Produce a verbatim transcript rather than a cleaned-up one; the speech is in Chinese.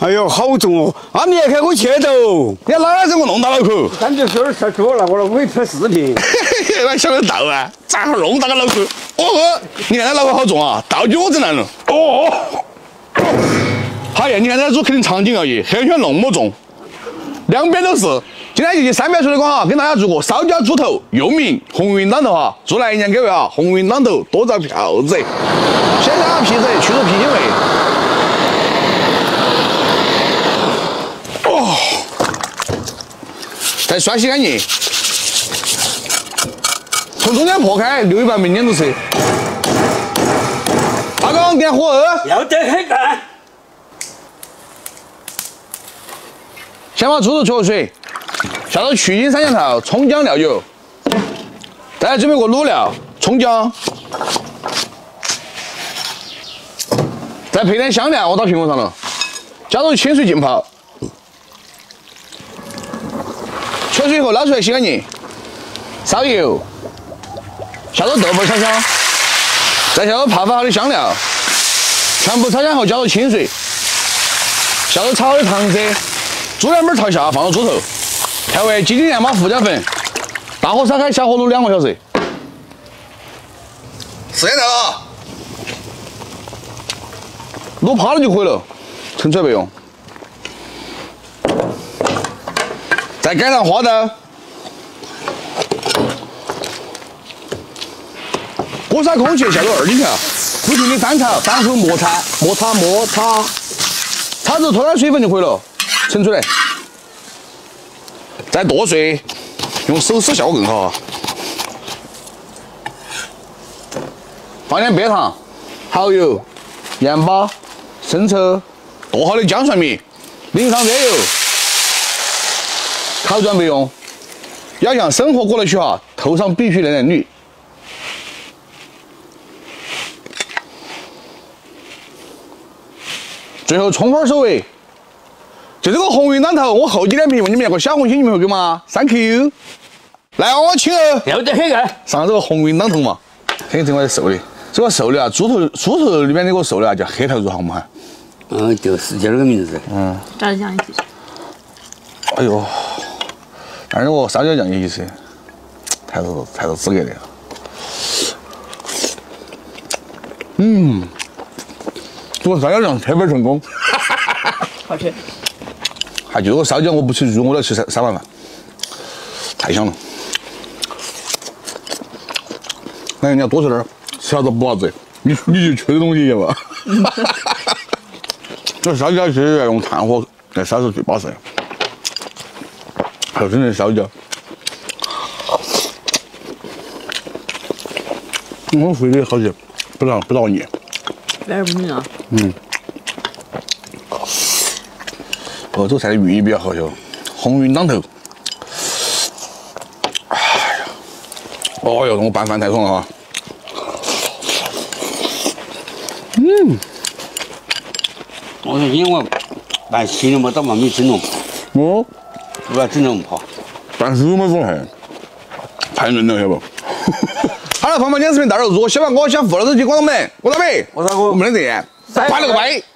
哎呦，好重哦！啊，你还开我切头， 你哪子我弄到脑壳？ 感觉有点吃多了，我了，我给你拍视频。 那晓得到啊？咋会弄到个脑壳？哦呵，你看他脑壳好重啊，道具我整来了。哦，好呀，你看这组肯定场景要一，黑圈那么重，两边都是。今天就去三边说的光哈，跟大家做个烧焦猪头，又名红云当头哈，做来一年各位啊，红云当头多遭票子，先杀皮子，去除皮腥味。哦，再刷洗干净，从中间破开，留一半没粘住吃。阿刚点火二， 要得很干。 先把猪头焯水，下到去筋三件套，葱姜料油，再来准备个卤料，葱姜，再配点香料，我到屏幕上了，加入清水浸泡。焯水后捞出来洗干净，烧油，下入豆瓣炒香，再下入泡发好的香料，全部炒香后加入清水，下入炒好的糖色，猪两边朝下放入猪头，调味鸡精盐巴胡椒粉，大火烧开，小火卤两个小时。四件套啊，卤趴了就可以了，盛出来备用。再改上花刀，锅烧空气，下入二荆条，不停的翻炒，反复摩擦，摩擦摩擦，炒至脱点水分就可以了，盛出来。再剁碎，用手撕效果更好啊。放点白糖、蚝油、盐巴、生抽，剁好的姜蒜米，淋上热油。烤转备用，要像生火锅来取哈，头上必须来点绿。最后葱花收尾，就这个红云当头，我厚几点评问你们那个小红心，你们会给吗 ？Thank you。来，我请哦， 要得很干。 上这个红云当头嘛，很正我的瘦的，这个瘦的啊，猪头猪头里面那个瘦的啊，叫黑头猪，好嘛？ 嗯，就是叫这个名字。 嗯。 炸酱一起。 哎呦。但是我烧椒酱也意思，才是才是资格的。嗯，这个烧椒酱特别成功， 好吃。 还就这个烧椒，我不吃猪，我来吃三三碗饭，太香了。那你要多吃点，吃啥子补啥子，你你就缺这东西晓得吧？这烧椒其实要用炭火来烧是最巴适的。还有真正烧椒，我回去好些，不让不饶你。 来点不腻啊。 嗯。哦，这个菜的寓意比较好笑，红云当头。哎呀，哦哟，我拌饭太爽了哈。嗯。 我说今天我拌七点么早嘛没整容。 哦。 我要整容不好， 但是我们说还太嫩了，晓得不？好了，朋友们，今天视频到这，如果喜欢我，想付了这期广东门，我大美， 我大哥， 我们的店，拜了个拜。